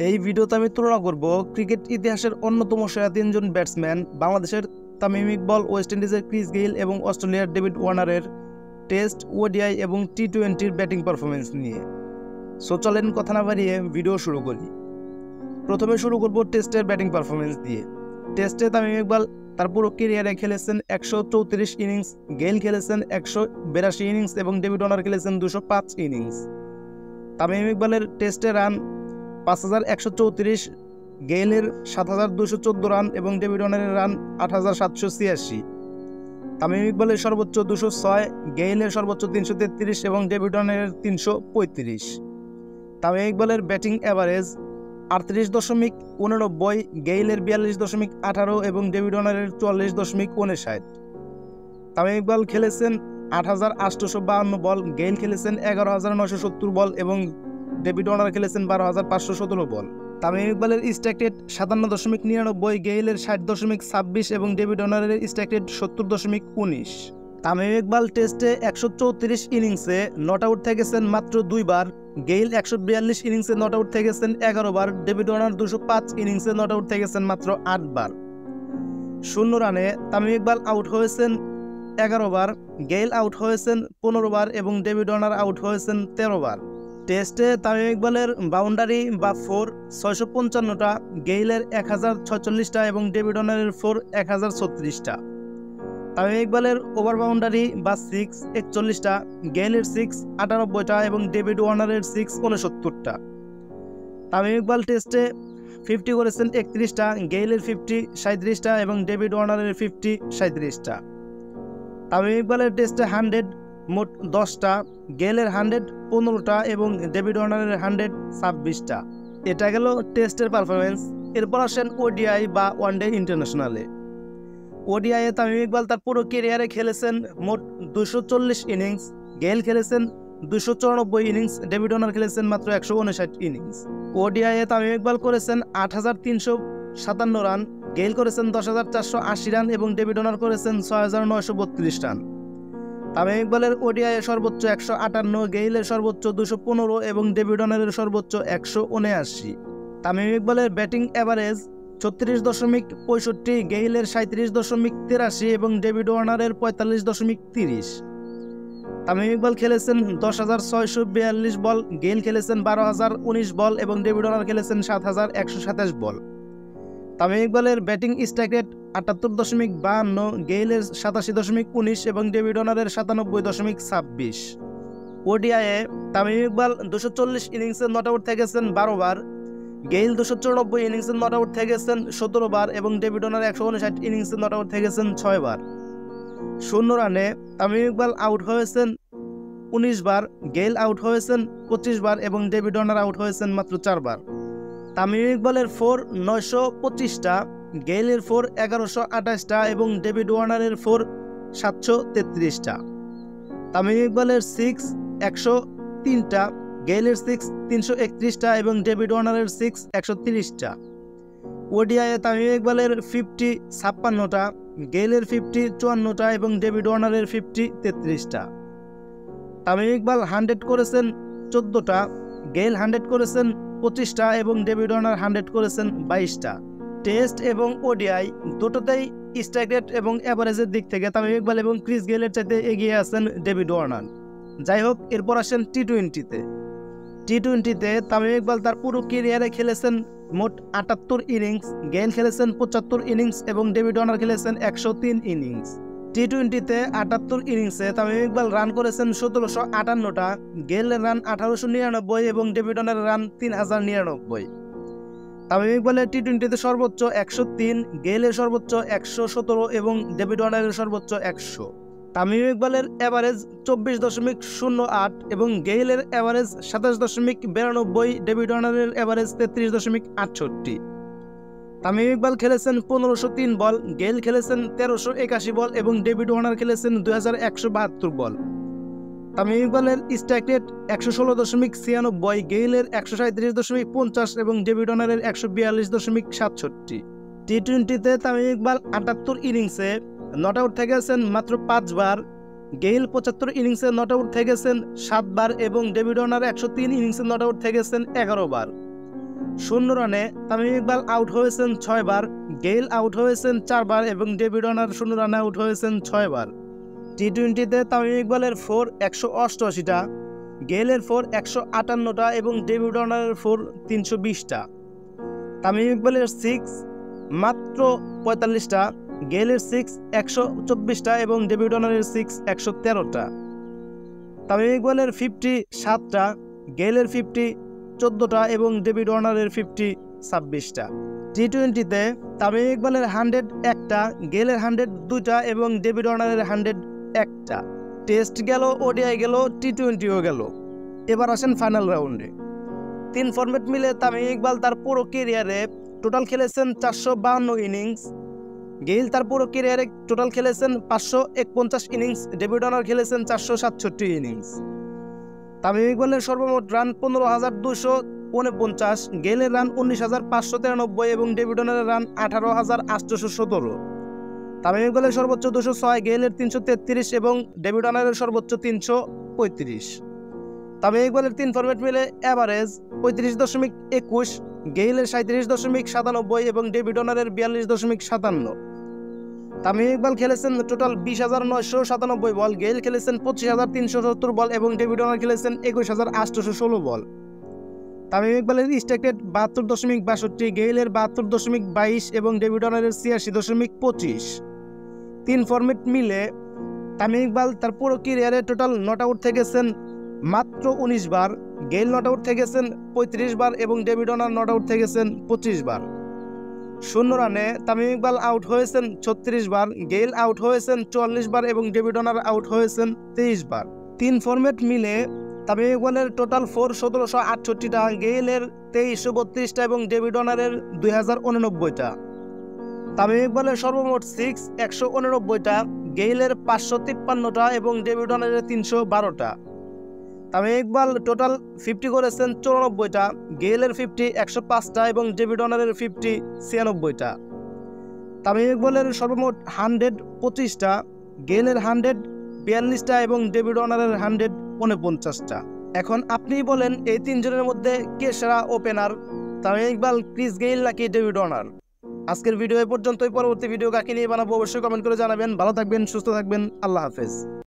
এই ভিডিওতে আমি তুলনা করব ক্রিকেট ইতিহাসের অন্যতম সেরা তিনজন ব্যাটসম্যান বাংলাদেশের তামিম ইকবাল, ওয়েস্ট ইন্ডিজের ক্রিস গেইল এবং অস্ট্রেলিয়ার ডেভিড ওয়ার্নারের টেস্ট, ওডিআই এবং টি-20-র ব্যাটিং পারফরমেন্স নিয়ে। সো চলেন কথা না বাড়িয়ে ভিডিও শুরু করি। প্রথমে শুরু করব টেস্টের ব্যাটিং পারফরমেন্স দিয়ে। টেস্টে তামিম ইকবাল তার পুরো ক্যারিয়ারে খেলেছেন 134 ইনিংস, গেইল খেলেছেন 182 ইনিংস এবং ডেভিড ওয়ার্নার খেলেছেন 205 ইনিংস। তামিম ইকবালের টেস্টে রান 5134, গেইলের 7214 রান এবং ডেভিড ওয়ার্নারের রান 8786। তামিম ইকবালের সর্বোচ্চ 206, গেইলের সর্বোচ্চ 333 এবং ডেভিড ওয়ার্নারের 335। তামিম ইকবালের ব্যাটিং অ্যাভারেজ 38.89, গেইলের 42.18 এবং ডেভিড ওয়ার্নারের 44.59। তামিম ইকবাল খেলেছেন 8852 বল, গেইল খেলেছেন 11970 বল এবং ডেভিড ওয়ার্নার খেলেছেন 12517 বল। তামিম ইকবালের স্ট্রাইক রেট 57.99, গেইলের 60.26 এবং ডেভিড ওয়ার্নারের স্ট্রাইক রেট 70.19। তামিম ইকবাল টেস্টে 134 ইনিংসে নট আউট থেকেছেন মাত্র 2 বার, গেইল 142 ইনিংসে নট আউট থেকেছেন 11 বার, ডেভিড ওয়ার্নার 205 ইনিংসে নট আউট থেকেছেন মাত্র 8 বার। 0 রানে তামিম ইকবাল আউট হয়েছেন 11 বার, গেইল আউট হয়েছেন 15 বার এবং ডেভিড ওয়ার্নার আউট হয়েছেন 13 বার। টেস্টে তামিম ইকবালের বাউন্ডারি বা 4 655টা, গেইলের 1046টা এবং ডেভিড ওয়ার্নারের 4 1036টা। তামিম ইকবালের ওভার বাউন্ডারি বা 6 41টা, গেইলের 6 98টা এবং ডেভিড ওয়ার্নারের 6 69টা। তামিম ইকবাল টেস্টে 50 করেছেন 31টা, গেইলের 50 37টা এবং ডেভিড ওয়ার্নারের 50 37টা। তামিম ইকবালের টেস্টে 100 মোট 10টা, গেইলের 100 15টা এবং ডেভিড ওয়ার্নারের 100 26টা। এটা গেল টেস্টের পারফরমেন্স। এরপর আসেন ওডিআই বা ওয়ানডে ইন্টারন্যাশনালে। ওডিআইয়ে তামিম ইকবাল তার পুরো ক্যারিয়ারে খেলেছেন মোট 240 ইনিংস, গেইল খেলেছেন 294 ইনিংস, ডেভিড ওয়ার্নার খেলেছেন মাত্র 159 ইনিংস। ওডিআইয়ে তামিম ইকবাল করেছেন 8357 রান, গেইল করেছেন 10480 রান এবং ডেভিড ওয়ার্নার করেছেন 6932 রান। তামিম ইকবালের ওডিআইয়ে সর্বোচ্চ 158, গেইলের সর্বোচ্চ 215 এবং ডেভিড ওয়ার্নারের সর্বোচ্চ 179। তামিম ইকবালের ব্যাটিং অ্যাভারেজ 36.65, গেইলের 37.83 এবং ডেভিড ওয়ার্নারের 45.30। তামিম ইকবাল খেলেছেন 10,642 বল, গেইল খেলেছেন 12,019 বল এবং ডেভিড ওয়ার্নার খেলেছেন 7,127 বল। তামিম ইকবালের ব্যাটিং স্ট্রাইক রেট 78.52, গেইলের 87.19 এবং ডেভিড ওয়ার্নারের 97.26। ওডিআইয়ে তামিম ইকবাল 240 ইনিংসে নট আউট থেকেছেন 12 বার, গেইল 294 ইনিংসে নট আউট থেকেছেন 17 বার এবং ডেভিড ওয়ার্নার 159 ইনিংসে নট আউট থেকেছেন 6 বার। 0 রানে তামিম ইকবাল আউট হয়েছেন 19 বার, গেইল আউট হয়েছেন 25 বার এবং ডেভিড ওয়ার্নার আউট হয়েছেন মাত্র 4 বার। তামিম ইকবালের 4 925টা, গেইলের 4 1128টা এবং ডেভিড ওয়ার্নারের 4 733টা। তামিম ইকবালের 6 103টা, গেইলের 6 331টা এবং ডেভিড ওয়ার্নারের 6 130টা। ওডিআইয়ে তামিম ইকবালের 50 56টা, গেইলের 50 54টা এবং ডেভিড ওয়ার্নারের 50 33টা। তামিম ইকবাল 100 করেছেন 14টা, গেইল 100 করেছেন 25টা এবং ডেভিড ওয়ার্নার 100 করেছেন 22টা। টেস্ট এবং ওডিআই দুটোতেই স্ট্রাইক রেট এবং অ্যাভারেজের দিক থেকে তামিম ইকবাল এবং ক্রিস গেইলের চাইতে এগিয়ে আছেন ডেভিড ওয়ার্নার। যাই হোক, এরপর আসেন টি-20-তে। টি-20-তে তামিম ইকবাল তার পুরো ক্যারিয়ারে খেলেছেন মোট 78 ইনিংস, গেইল খেলেছেন 75 ইনিংস এবং ডেভিড ওয়ার্নার খেলেছেন 103 ইনিংস। টি-20-তে 78 ইনিংসে তামিম ইকবাল রান করেছেন 1758টা, গেইলের রান 1899 এবং ডেভিড ওয়ার্নারের রান 3099। তামিম ইকবালের টি-20-তে সর্বোচ্চ 103, গেইলের সর্বোচ্চ 117 এবং ডেভিড ওয়ার্নারের সর্বোচ্চ 100। তামিম ইকবালের অ্যাভারেজ 24.08 এবং গেইলের অ্যাভারেজ 27.92, ডেভিড ওয়ার্নারের অ্যাভারেজ 33.68। তামিম ইকবাল খেলেছেন 1503 বল, গেইল খেলেছেন 1381 বল এবং ডেভিড ওয়ার্নার খেলেছেন 2172 বল। তামিম ইকবালের স্ট্রাইক রেট 116.96, গেইলের 137.50 এবং ডেভিড ওয়ার্নারের 142.67। টি-20-তে তামিম ইকবাল 78 ইনিংসে নট আউট থেকেছেন মাত্র 5 বার, গেইল 75 ইনিংসে নট আউট থেকেছেন 7 বার এবং ডেভিড ওয়ার্নার 103 ইনিংসে নট আউট থেকেছেন 11 বার। শূন্য রানে তামিম ইকবাল আউট হয়েছেন 6 বার, গেইল আউট হয়েছেন 4 বার এবং ডেভিড ওয়ার্নার শূন্য রানে আউট হয়েছেন 6 বার। টি-20তে তামিম ইকবালের 4 188টা, গেইলের 4 158টা এবং ডেভিড ওয়ার্নারের 4 320টা। তামিম ইকবালের 6 মাত্র 45টা, গেইলের 6 124টা এবং ডেভিড ওয়ার্নারের 6 113টা। তামিম ইকবালের 50 7টা, গেইলের 50 14টা এবং ডেভিড ওয়ার্নারের 50 26টা। টি-20তে তামিম ইকবালের 100 1টা, গেইলের 100 2টা এবং ডেভিড ওয়ার্নারের 100 1টা। টেস্ট গেল, ওডিআই গেল, টি-20ও গেল। এবার আসেন ফাইনাল রাউন্ডে। 3 ফরম্যাট মিলে তামিম ইকবাল তার পুরো ক্যারিয়ারে টোটাল খেলেছেন 452 ইনিংস, গেইল তার পুরো ক্যারিয়ারে টোটাল খেলেছেন 541 ইনিংস, ডেভিড ওয়ার্নার খেলেছেন 467 ইনিংস। তামিম ইকবালের সর্বমোট রান 15,249, গেইলের রান 19,593 এবং ডেভিড ওয়ার্নারের রান 18,817। তামিম ইকবালের সর্বোচ্চ 206, গেইলের 333 এবং ডেভিড ওয়ার্নারের সর্বোচ্চ 335। তামিম ইকবালের 3 ফরম্যাট মিলে এভারেজ 35.21, গেইলের 37.97 এবং ডেভিড ওয়ার্নারের 42.57। তামিম ইকবাল খেলেছেন টোটাল 20,997 বল, গেইল খেলেছেন 25,370 বল এবং ডেভিড ওয়ার্নার খেলেছেন 21,816 বল। তামিম ইকবালের স্ট্রাইক রেট 72.62, গেইলের 72.22 এবং ডেভিড ওয়ার্নারের 86.25। 3 ফরম্যাট মিলে তামিম ইকবাল তার পুরো ক্যারিয়ারে টোটাল নট আউট থেকেছেন মাত্র 19 বার, গেইল নট আউট থেকেছেন 35 বার এবং ডেভিড ওয়ার্নার নট আউট থেকেছেন 25 বার। শূন্য রানে তামিম ইকবাল আউট হয়েছেন 36 বার, গেইল আউট হয়েছেন 44 বার এবং ডেভিড ওয়ার্নার আউট হয়েছেন 23 বার। 3 ফরম্যাট মিলে তামিম ইকবালের টোটাল 4 1768টা, গেইলের 2332টা এবং ডেভিড ওয়ার্নারের 2089টা। তামিম ইকবালের সর্বমোট 6 189টা, গেইলের 553টা এবং ডেভিড ওয়ার্নারের 312টা। তামিম ইকবাল টোটাল 50 করেছেন 94টা, গেইলের 50 105টা এবং ডেভিড ওয়ার্নারের 50 96টা। তামিম ইকবালের সর্বমোট 100 25টা, গেইলের 100 42টা এবং ডেভিড ওয়ার্নারের 100 49টা। এখন আপনিই বলেন এই 3 জনের মধ্যে কে সেরা opener, Tamim Iqbal, Chris Gayle নাকি ডেভিড ওয়ার্নার? আজকের ভিডিও এ পর্যন্তই। পরবর্তী ভিডিও কাকে নিয়ে বানাবো অবশ্যই কমেন্ট করে জানাবেন। ভালো থাকবেন, সুস্থ থাকবেন, আল্লাহ হাফেজ।